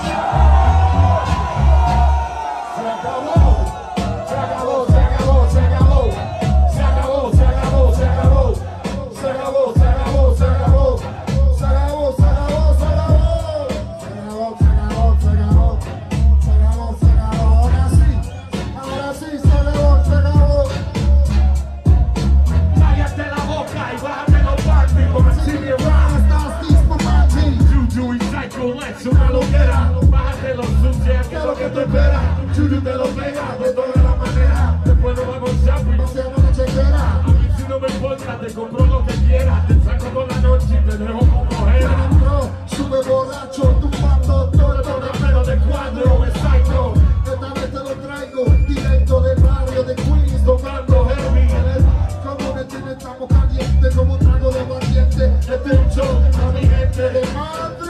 Una loquera, bájate los sucios, que es lo que tú esperas. Chuchu te lo pega de todas las maneras. Después nos vamos shopping, no seamos una chequera. A mí si no me importa, te compro lo que quieras. Te saco toda la noche y te dejo como ojera. Sube borracho, tumbando todo el rapero de cuadro, exacto. Esta vez te lo traigo, directo del barrio de Queens, tocando heavy. Como me tiene, estamos calientes, como un trago de aguardiente. Este es un show a mi gente de Madrid.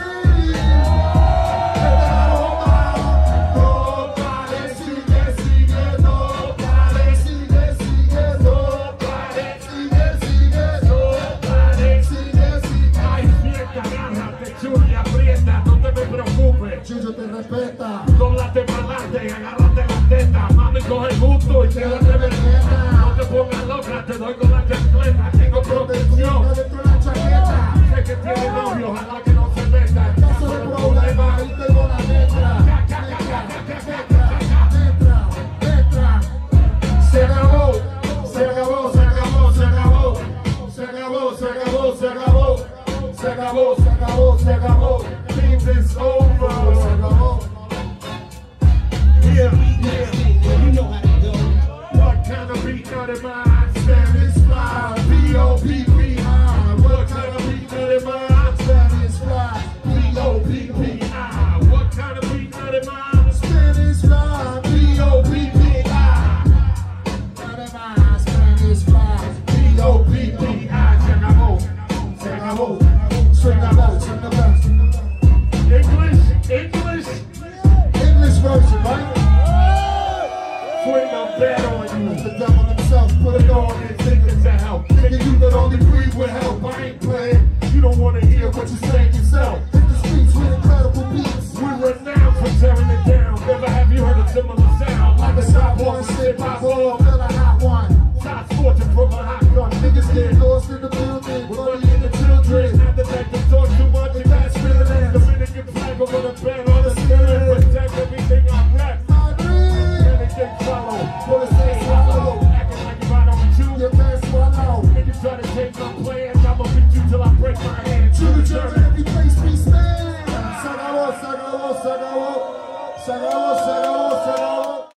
Chucho te respeta, doblate para adelante, agárrate la teta, mami coge el gusto y quédate vergüenza. No te pongas loca, te doy con la chancleta, tengo protección dentro de la chaqueta. Sé que tiene novio, ojalá que no se meta. En caso de problema, ahí tengo la letra. Letra. Se acabó, se acabó, se acabó, se acabó. Se acabó, se acabó, se acabó. Se acabó, se acabó, se acabó. Things is over. Se acabó. Yeah, yeah. You know how to go. What kind of beat nut am I? Spanish fly. P-O-P-P-I. What kind of beat nut am I? Spanish fly. P-O-P-P-I. What kind of beat nut am I? Spanish fly. P-O-P-P-I. Nut am I? Spanish fly. P-O-P-P-I. Se acabó. Se acabó. Swing the bell, swing the bell. English version, right? Swing a bell on you. The devil himself put it on and think it's a help. Nigga, you could only breathe with help. I ain't playing. You don't want to hear what you're saying yourself. Hit the streets with incredible beats. We're renowned for tearing it down. Never have you heard a similar sound. Like a shot one, shit by ball, feel a hot one. Shots fortune from a hot gun. Niggas get lost in the building. Money in the children. After that, they talk too much and that's feeling. The minute you flag over the band on the spirit. Protect everything I've left. Anything follow. Wanna say swallow. Acting like you're right on the tube. Your man swallow. And you try to take my plans. I'ma beat you till I break my hand. True to every place we stand. Se acabó, se acabó, se acabó. Se acabó, se acabó.